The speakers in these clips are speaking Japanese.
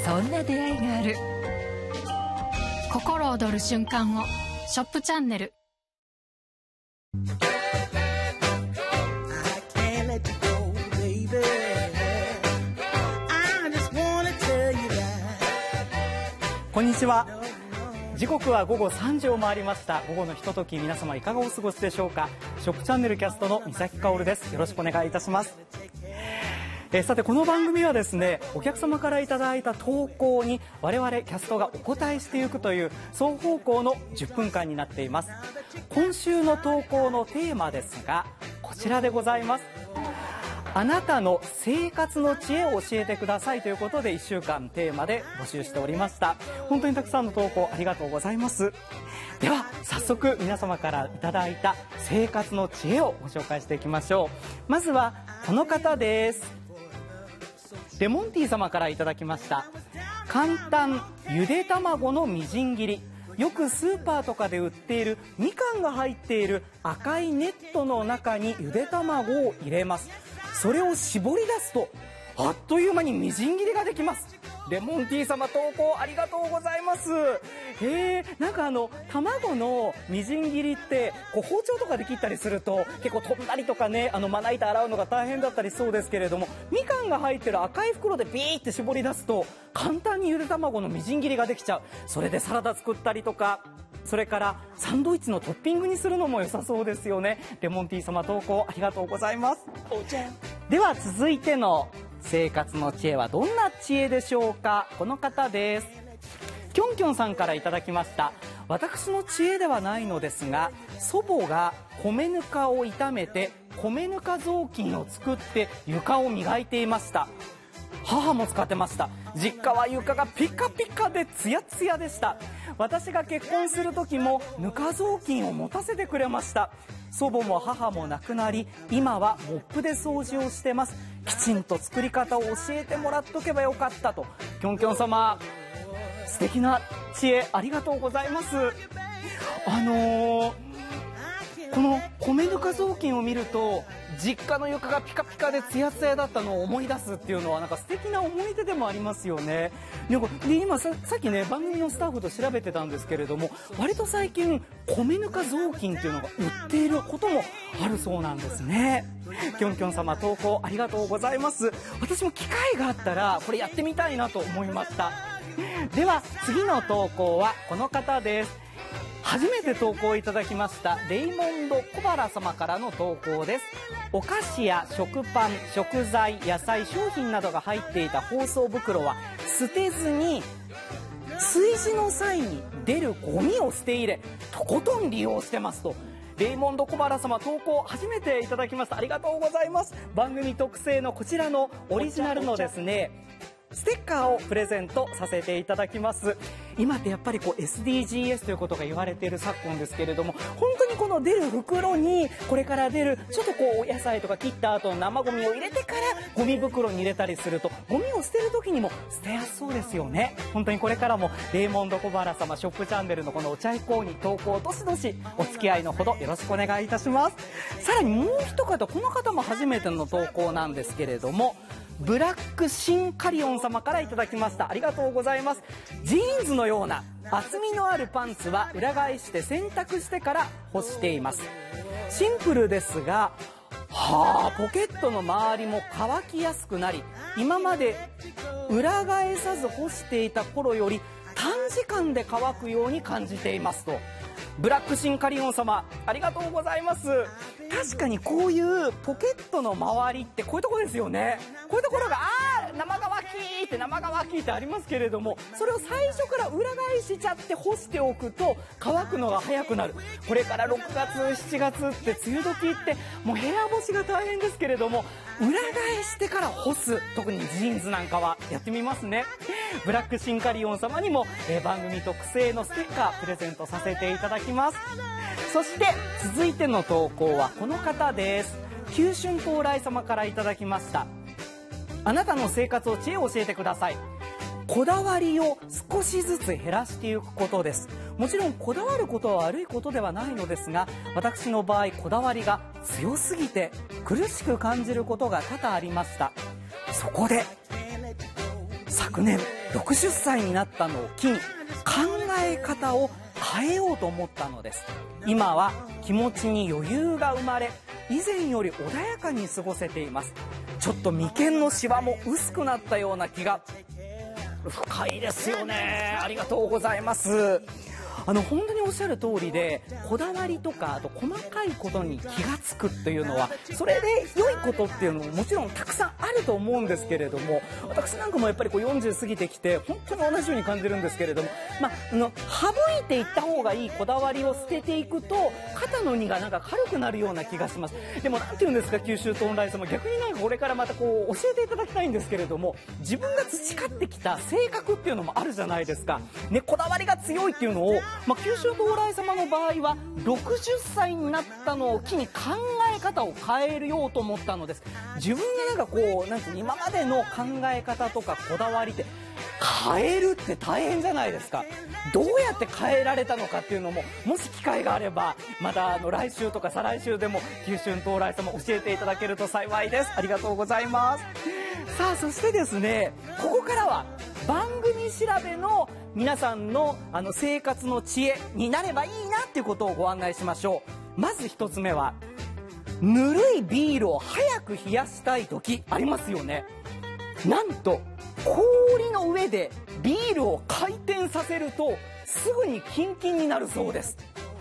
そんな出会いがある。 心躍る瞬間をショップチャンネル。 こんにちは。時刻は午後3時を回りました。午後のひととき、皆様いかがお過ごしでしょうか。ショップチャンネルキャストの三崎かおるです。よろしくお願いいたします。さて、この番組はですね、お客様からいただいた投稿に我々キャストがお答えしていくという双方向の10分間になっています。今週の投稿のテーマですが、こちらでございます。あなたの生活の知恵を教えてくださいということで1週間テーマで募集しておりました。本当にたくさんの投稿ありがとうございます。では早速皆様からいただいた生活の知恵をご紹介していきましょう。まずはこの方です。レモンティー様からいただきました。簡単ゆで卵のみじん切り。よくスーパーとかで売っているみかんが入っている赤いネットの中にゆで卵を入れます。それを絞り出すとあっという間にみじん切りができます。レモンティー様、投稿ありがとうございます。なんか卵のみじん切りって包丁とかで切ったりすると結構飛んだりとかね、まな板洗うのが大変だったりそうですけれども、みかんが入ってる赤い袋でビーって絞り出すと簡単にゆで卵のみじん切りができちゃう。それでサラダ作ったりとか、それからサンドイッチのトッピングにするのも良さそうですよね。レモンティー様、投稿ありがとうございます。では続いての生活の知恵はどんな知恵でしょうか。この方です。きょんきょんさんからいただきました。私の知恵ではないのですが、祖母が米ぬかを炒めて米ぬか雑巾を作って床を磨いていました。母も使ってました。実家は床がピカピカでツヤツヤでした。私が結婚する時もぬか雑巾を持たせてくれました。祖母も母も亡くなり、今はモップで掃除をしてます。きちんと作り方を教えてもらっとけばよかったと。きょんきょん様、素敵な知恵ありがとうございます。この米ぬか雑巾を見ると実家の床がピカピカでツヤツヤだったのを思い出すっていうのはなんか素敵な思い出でもありますよね。で今さっきね、番組のスタッフと調べてたんですけれども、割と最近米ぬか雑巾っていうのが売っていることもあるそうなんですね。きょんきょん様、投稿ありがとうございます。私も機会があったらこれやってみたいなと思いました。では次の投稿はこの方です。初めて投稿いただきましたレイモンド小原様からの投稿です。お菓子や食パン、食材、野菜、商品などが入っていた包装袋は捨てずに炊事の際に出るゴミを捨て入れ、とことん利用してますと。レイモンド小原様、投稿初めていただきました。ありがとうございます。番組特製のこちらのオリジナルのですねステッカーをプレゼントさせていただきます。今ってやっぱりSDGs ということが言われている昨今ですけれども、本当にこの出る袋にこれから出るちょっとお野菜とか切った後の生ゴミを入れてからゴミ袋に入れたりすると、ゴミを捨てる時にも捨てやすそうですよね。本当にこれからもレイモンド小原様、ショップチャンネルのこのお茶以降に投稿どしどしお付き合いのほどよろしくお願いいたします。さらにもう一方、この方も初めての投稿なんですけれども、ブラックシンカリオン様からいただきました。ありがとうございます。ジーンズのような厚みのあるパンツは裏返して洗濯してから干しています。シンプルですがポケットの周りも乾きやすくなり、今まで裏返さず干していた頃より短時間で乾くように感じていますと。ブラックシンカリオン様、ありがとうございます。確かにこういうポケットの周りってこういうところですよね。こういうところが生乾きってありますけれども、それを最初から裏返しちゃって干しておくと乾くのが早くなる。これから6月7月って梅雨時ってもう部屋干しが大変ですけれども、裏返してから干す、特にジーンズなんかはやってみますね。ブラックシンカリオン様にも、番組特製のステッカープレゼントさせていただきます。そして続いての投稿はこの方です。九春到来様からいただきました。あなたの生活を知恵を教えてください。こだわりを少しずつ減らしていくことです。もちろんこだわることは悪いことではないのですが、私の場合こだわりが強すぎて苦しく感じることが多々ありました。そこで昨年 60歳になったのを機に考え方を変えようと思ったのです。今は気持ちに余裕が生まれ、以前より穏やかに過ごせています。ちょっと眉間のシワも薄くなったような気が。深いですよね。ありがとうございます。本当におっしゃる通りで、こだわりとかあと細かいことに気がつくっていうのは、それで良いことっていうのももちろんたくさんあると思うんですけれども、私なんかもやっぱり40過ぎてきて本当に同じように感じるんですけれども、省いていった方がいいこだわりを捨てていくと肩の荷がなんか軽くなるような気がします。でもなんていうんですか、九州トンライ様、逆になんかこれからまたこう教えていただきたいんですけれども、自分が培ってきた性格っていうのもあるじゃないですか、ね、こだわりが強いっていうのを、九州東来様の場合は60歳になったのを機に考え方を変えるようと思ったのです。自分がなんかこうなんて今までの考え方とかこだわりって変えるって大変じゃないですか。どうやって変えられたのかっていうのも、もし機会があればまた来週とか再来週でも九州東来様教えていただけると幸いです。ありがとうございます。さあ、そしてですね、ここからは番組調べの皆さんの生活の知恵になればいいなっていうことをご案内しましょう。まず一つ目は、ぬるいビールを早く冷やしたい時ありますよね。なんと氷の上でビールを回転させるとすぐにキンキンになるそうです。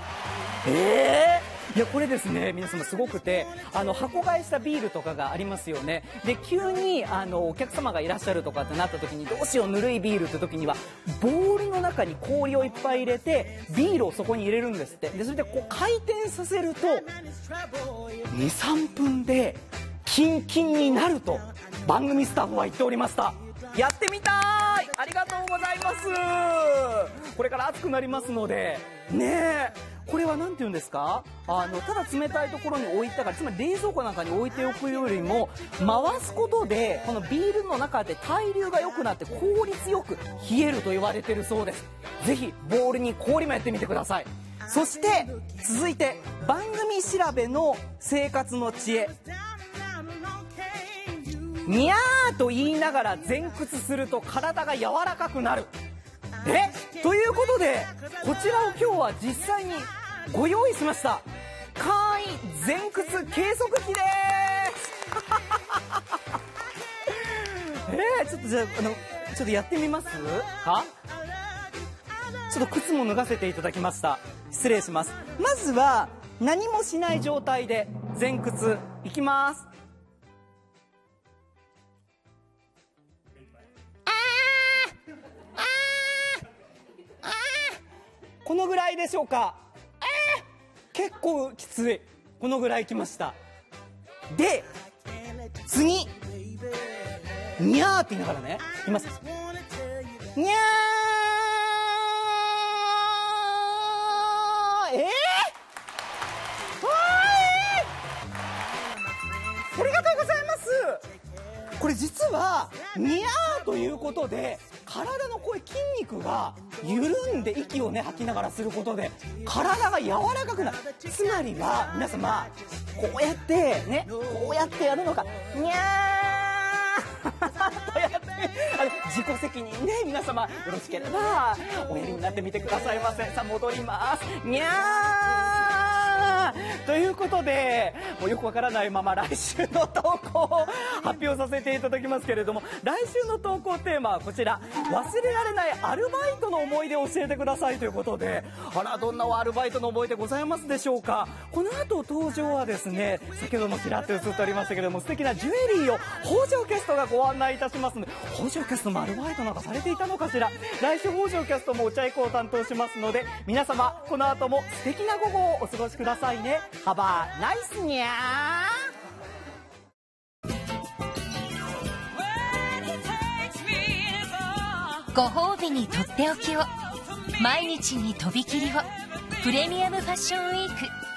いや、これですね、皆様すごくて、箱買いしたビールとかがありますよね。で、急にお客様がいらっしゃるとかってなった時に、どうしよう、ぬるいビールって時にはボールの中に氷をいっぱい入れてビールをそこに入れるんですって。でそれでこう回転させると 2,3 分でキンキンになると番組スタッフは言っておりました。やってみたーい。ありがとうございます。これから暑くなりますのでねえ、これは何て言うんですか、ただ冷たいところに置いたから、つまり冷蔵庫なんかに置いておくよりも回すことでこのビールの中で対流が良くなって効率よく冷えると言われているそうです。ぜひボールに氷もやってみてください。そして続いて番組調べの生活の知恵、にゃーと言いながら前屈すると体が柔らかくなる。ということでこちらを今日は実際にご用意しました。簡易前屈計測器です。ちょっとじゃあちょっとやってみますか。ちょっと靴も脱がせていただきました。失礼します。まずは何もしない状態で前屈いきます。このぐらいでしょうか。結構きつい。このぐらいきました。で次にゃーって言いながらねいます。にゃーありがとうございます。これ実はにゃーということで体のこういう筋肉が緩んで息をね吐きながらすることで体が柔らかくなる。つまりは皆様こうやってね、こうやってやるのか、にゃーとやって自己責任ね、皆様よろしければおやりになってみてくださいませ。さあ戻ります。にゃーということで、もうよくわからないまま来週の投稿を発表させていただきますけれども、来週の投稿テーマはこちら、忘れられないアルバイトの思い出を教えてくださいということで、あら、どんなアルバイトの思い出ございますでしょうか。この後登場はですね、先ほどもちらっと映っておりましたけれども、素敵なジュエリーを北条キャストがご案内いたしますので、北条キャストもアルバイトなんかされていたのかしら。来週北条キャストもお茶以降を担当しますので、皆様この後も素敵な午後をお過ごしくださいね。ハバーナイスにゃー。ご褒美にとっておきを、毎日にとびきりを。プレミアムファッションウィーク